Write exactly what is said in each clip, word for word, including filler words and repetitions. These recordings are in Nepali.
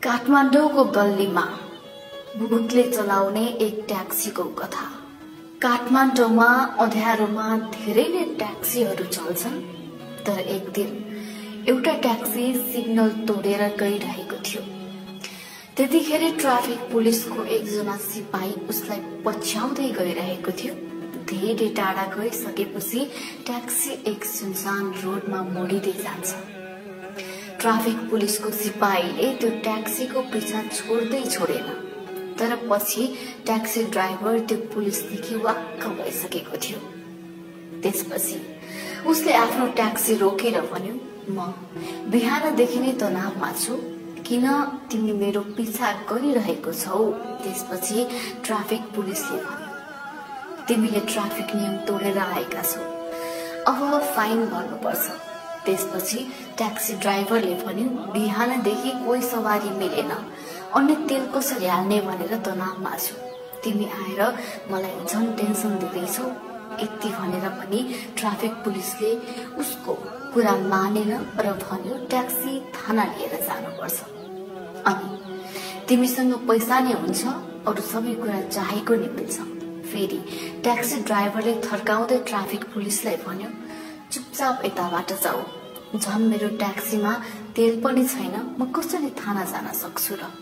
काठमाडौँको गल्लीमा भूतले चलाउने एक ट्याक्सीको कथा। काठमाडौँमा अँध्यारोमा धेरै नै ट्याक्सीहरू चल्छन्, तर एक दिन एउटा ट्याक्सी सिग्नल तोडेर गइरहेको थियो। त्यतिखेर ट्राफिक पुलिसको एकजना सिपाही उसलाई पछ्याउँदै गइरहेको थियो। धेरै टाढा गइसकेपछि ट्याक्सी एक सुनसान रोडमा मोडिँदै जान्छ। ट्राफिक पुलिसको सिपाहीले त्यो ट्याक्सीको पिछा छोड्दै छोडेन, तर पछि ट्याक्सी ड्राइभर त्यो पुलिसदेखि वाक्क भइसकेको थियो। त्यसपछि उसले आफ्नो ट्याक्सी रोकेर भन्यो, म बिहानदेखि नै तनावमा छु, किन तिमी मेरो पिछा गरिरहेको छौ? त्यसपछि ट्राफिक पुलिसले भन्यो, तिमीले ट्राफिक नियम तोडेर आएका छौ, अब फाइन भर्नुपर्छ। त्यसपछि ट्याक्सी ड्राइभरले भन्यो, बिहानदेखि कोही सवारी मिलेन, अनि तेल कसरी हाल्ने भनेर तनावमा छु, तिमी आएर मलाई झन् टेन्सन दिँदैछौ। यति भनेर पनि ट्राफिक पुलिसले उसको कुरा मानेन र भन्यो, ट्याक्सी थाना लिएर जानुपर्छ, अनि तिमीसँग पैसा नै हुन्छ, अरू सबै कुरा चाहेको नै मिल्छ। फेरि ट्याक्सी ड्राइभरले थर्काउँदै ट्राफिक पुलिसलाई भन्यो, चुपचाप यताबाट जाऊ, झन् मेरो ट्याक्सीमा तेल पनि छैन, म कसरी थाना जान सक्छु र?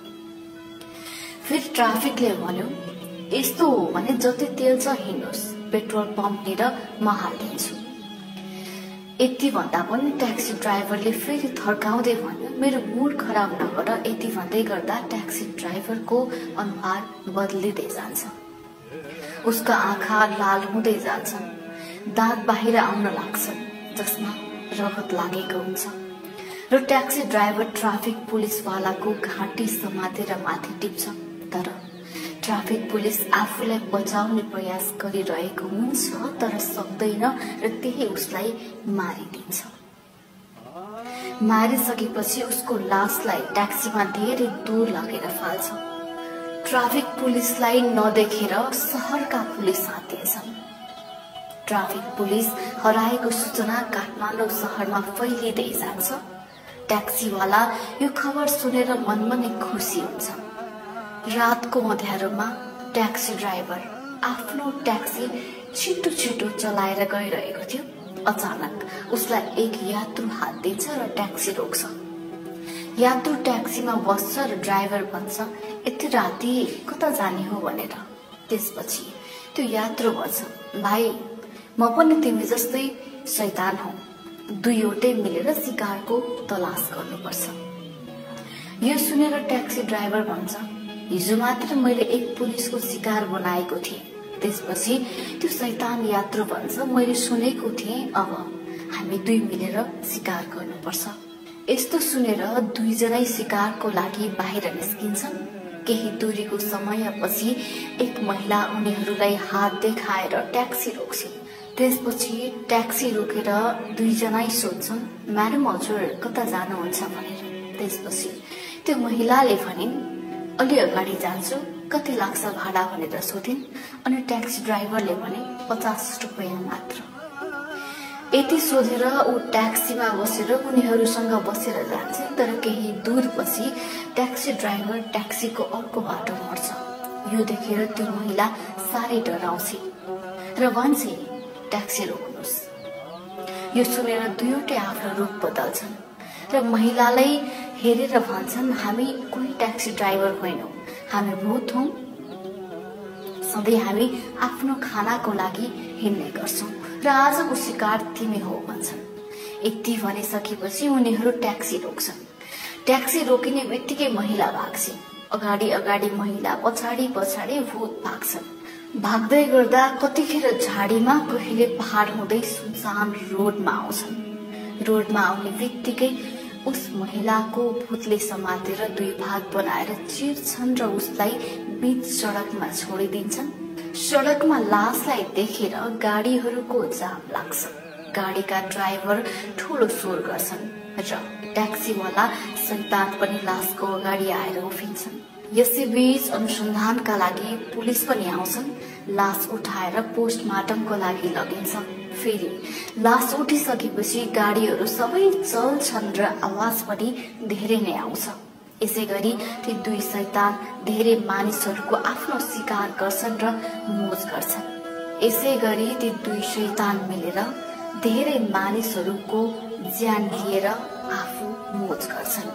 फेरि ट्राफिकले भन्यो, यस्तो हो भने जति तेल छ हिँड्नुहोस्, पेट्रोल पम्पनिर म हालिदिन्छु। यति भन्दा पनि ट्याक्सी ड्राइभरले फेरि थर्काउँदै भन्यो, मेरो मुड खराब नगर। यति भन्दै गर्दा ट्याक्सी ड्राइभरको अनुहार बदलिँदै जान्छ, उसका आँखा लाल हुँदै जान्छन्, दाँत बाहिर आउन लाग्छन् जसमा रगत लागेको हुन्छ, र ट्याक्सी ड्राइभर ट्राफिक पुलिसवालाको घाँटी समातेर माथि टिप्छ। तर ट्राफिक पुलिस आफूलाई बचाउने प्रयास गरिरहेको हुन्छ, तर सक्दैन र त्यही उसलाई मारिदिन्छ। मारिसकेपछि उसको लासलाई ट्याक्सीमा धेरै दूर लगेर फाल्छ। ट्राफिक पुलिसलाई नदेखेर शहरका पुलिस आतिन्छन्। ट्राफिक पुलिस हराएको सूचना काठमाडौँ शहरमा फैलिँदै जान्छ। ट्याक्सीवाला यो खबर सुनेर मनमा नै खुसी हुन्छ। रातको अँध्यारोमा ट्याक्सी ड्राइभर आफ्नो ट्याक्सी छिटो छिटो चलाएर गइरहेको थियो। अचानक उसलाई एक यात्रु हात दिन्छ र ट्याक्सी रोक्छ। यात्रु ट्याक्सीमा बस्छ र ड्राइभर भन्छ, यति राति कता जाने हो भनेर। त्यसपछि त्यो यात्रु भन्छ, भाइ म पनि तिमी जस्तै शैतान हौ, दुईवटै मिलेर शिकारको तलास गर्नुपर्छ। यो सुनेर ट्याक्सी ड्राइभर भन्छ, हिजो मात्र मैले एक पुलिसको शिकार बनाएको थिएँ। त्यसपछि त्यो शैतान यात्रु भन्छ, मैले सुनेको थिएँ, अब हामी दुई मिलेर शिकार गर्नुपर्छ। यस्तो सुनेर दुईजनै शिकारको लागि बाहिर निस्किन्छन्। केही दूरीको समयपछि एक महिला उनीहरूलाई हात देखाएर ट्याक्सी रोक्छिन्। त्यसपछि ट्याक्सी रोकेर दुईजनै सोध्छन्, म्याडम हजुर कता जानुहुन्छ भनेर। त्यसपछि त्यो महिलाले भनिन्, अलि अगाडि जान्छु, कति लाग्छ भाडा भनेर सोधिन्, अनि ट्याक्सी ड्राइभरले भने पचास रुपियाँ मात्र। यति सोधेर ऊ ट्याक्सीमा बसेर उनीहरूसँग बसेर जान्छ, तर केही दूरपछि ट्याक्सी ड्राइभर ट्याक्सीको अर्को बाटो मोड्छ। यो देखेर त्यो महिला साह्रै डराउँछे र भन्छे, ट्याक्सी रोक्नुहोस्। यो सुनेर दुईवटै आफ्नो रूप बदल्छन् र महिलालाई हेरेर भन्छन्, हामी कोही ट्याक्सी ड्राइभर होइनौँ, हामी भूत हौँ, सधैँ हामी आफ्नो खानाको लागि हिँड्ने गर्छौँ र आजको शिकार तिमी हो भन्छन्। यति भनिसकेपछि उनीहरू ट्याक्सी रोक्छन्। ट्याक्सी रोकिने बित्तिकै महिला भाग्छिन्। अगाडि अगाडि महिला, पछाडि पछाडि भूत भाग्छन्। भाग्दै गर्दा कतिखेर झाडीमा, कहिले पहाड हुँदै सुनसान रोडमा आउँछन्। रोडमा आउने बित्तिकै उस महिलाको भूतले समातेर दुई भाग बनाएर चिर्छन् र उसलाई बीच सडकमा छोडिदिन्छन्। सडकमा लासलाई देखेर गाडीहरूको जाम लाग्छ। गाडीका ड्राइभर ठुलो शोर गर्छन् र ट्याक्सीवाला शैतान पनि लासको अगाडि आएर उभिन्छन्। यसैबीच अनुसन्धानका लागि पुलिस पनि आउँछन्। लास उठाएर पोस्टमार्टमको लागि लगिन्छ। फेरि लास उठिसकेपछि गाडीहरू सबै चल्छन् र आवाज पनि धेरै नै आउँछ। यसैगरी ती दुई शैतान धेरै मानिसहरूको आफ्नो शिकार गर्छन् र मोज गर्छन्। यसैगरी ती दुई शैतान मिलेर धेरै मानिसहरूको ज्यान लिएर आफू मोज गर्छन्।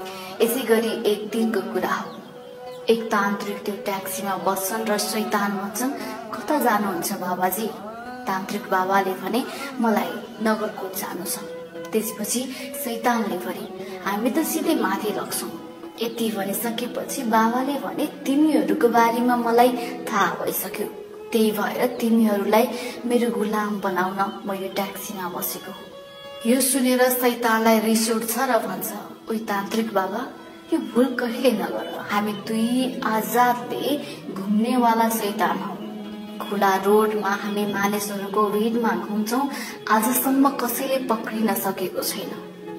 यसैगरी एक दिनको कुरा हो, एक तान्त्रिक त्यो ट्याक्सीमा बस्छन् र शैतान भन्छन्, कता जानुहुन्छ बाबाजी? तान्त्रिक बाबाले भने, मलाई नगरकोट जानु छ। त्यसपछि शैतानले भने, हामी त सिधै माथि लग्छौँ। यति भनिसकेपछि बाबाले भने, तिमीहरूको बारेमा मलाई थाहा भइसक्यो, त्यही भएर तिमीहरूलाई मेरो गुलाम बनाउन म यो ट्याक्सीमा बसेको हो। यो सुनेर शैतानलाई रिस उठ्छ र भन्छ, ओइ तान्त्रिक बाबा, यो भुल कहिले नगर। हामी दुई आजादले घुम्नेवाला शैतान हौ। खुला रोडमा हामी मानिसहरूको भिडमा घुम्छौँ, आजसम्म कसैले पक्रिन सकेको छैन।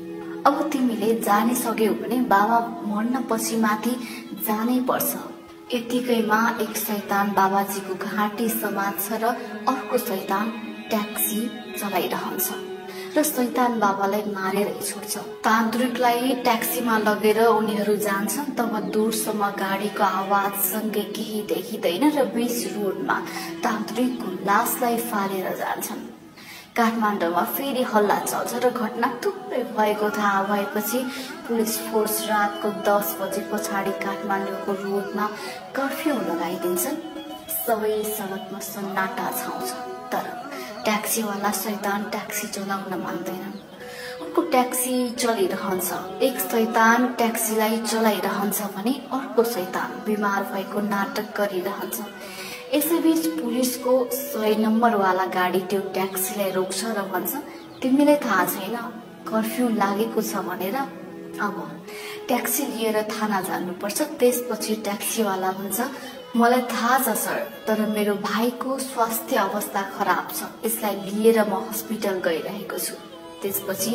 अब तिमीले जानिसक्यौ भने बाबा मर्न पछि माथि जानै पर्छ। यतिकैमा एक शैतान बाबाजीको घाँटी समात्छ र अर्को शैतान ट्याक्सी चलाइरहन्छ र शैतान बाबालाई मारेर छोड्छ। तान्त्रिकलाई ट्याक्सीमा लगेर उनीहरू जान्छन्। तब दूरसम्म गाडीको आवाजसँगै केही देखिँदैन र बीच रोडमा तान्त्रिकको लासलाई फालेर जान्छन्। काठमाडौँमा फेरि हल्ला चल्छ र घटना थुप्रै भएको थाहा भएपछि पुलिस फोर्स रातको दस बजे पछाडि काठमाडौँको रोडमा कर्फ्यू लगाइदिन्छन्। सबै सडकमा सन्नाटा छाउँछ। तर ट्याक्सीवाला शैतान ट्याक्सी चलाउन मान्दैनन्। उनको ट्याक्सी चलिरहन्छ। एक शैतान ट्याक्सीलाई चलाइरहन्छ भने अर्को शैतान बिमार भएको नाटक गरिरहन्छ। यसैबीच पुलिसको सय नम्बरवाला गाडी त्यो ट्याक्सीलाई रोक्छ र भन्छ, तिमीलाई थाहा छैन कर्फ्यू लागेको छ भनेर? अब ट्याक्सी लिएर थाना जानुपर्छ। त्यसपछि ट्याक्सीवाला भन्छ, मलाई थाहा छ सर, तर मेरो भाइको स्वास्थ्य अवस्था खराब छ, यसलाई लिएर म हस्पिटल गइरहेको छु। त्यसपछि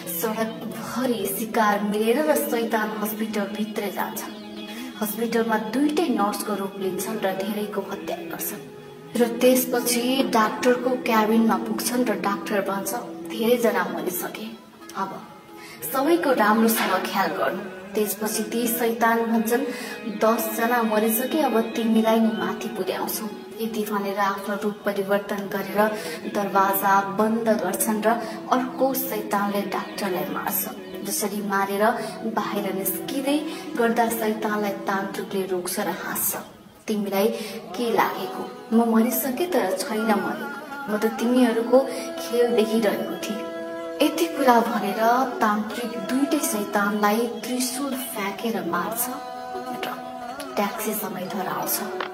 सडकभरि शिकार मिलेर र शैतान हस्पिटल भित्रै जान्छ। हस्पिटलमा दुईटै नर्सको रूप लिन्छन् र धेरैको हत्या गर्छन्। र त्यसपछि डाक्टरको क्याबिनमा पुग्छन् र डाक्टर भन्छ, धेरैजना मरिसके, अब सबैको राम्रोसँग ख्याल गर्नु। त्यसपछि ती शैतान भन्छन्, दसजना मरिसके, अब तिमीलाई नै माथि पुर्याउँछौ। यति भनेर आफ्नो रूप परिवर्तन गरेर दरवाजा बन्द गर्छन् र अर्को शैतानले डाक्टरलाई मार्छ। जसरी मारेर बाहिर निस्किँदै गर्दा शैतानलाई तान्त्रिकले रोक्छ र हाँस्छ, तिमीलाई के लागेको? म मरिसके तर छैन मरेको, म त तिमीहरूको खेल देखिरहेको थिएँ। यति कुरा भनेर तान्त्रिक दुईटै शैतानलाई त्रिशूल फ्याँकेर मार्छ र ट्याक्सी समेत हराउँछ।